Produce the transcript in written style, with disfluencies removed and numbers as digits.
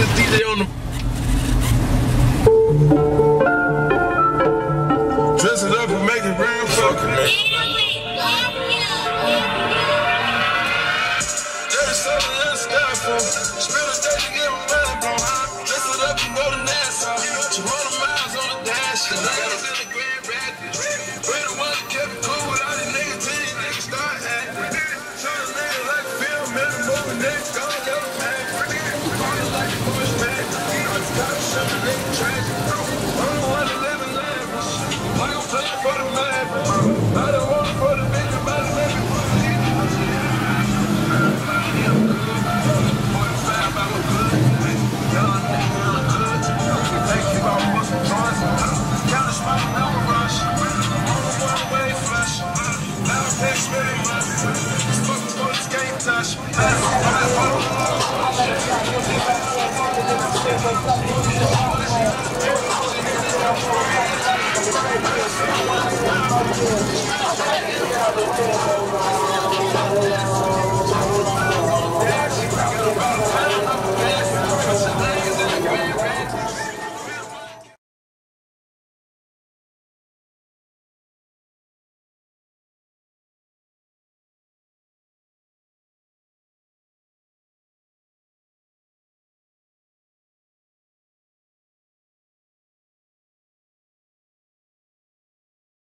DJ on the. Dress it up and make it real fucking. Just something else got for. Spend a day to get my mind blown. Dress it up and go to Nassau. 200 miles on the dash. The niggas in the Grand Rapids. We're the ones that kept it cool with all these niggas till these niggas start acting. Show the niggas like a film, man, the movie niggas gone, never pack. Party like a push back. I'm tired of showing niggas tragic. I'm the one that live in lavish. Like I'm playing for the Mavericks. I don't want it for the big about it, let me put it in.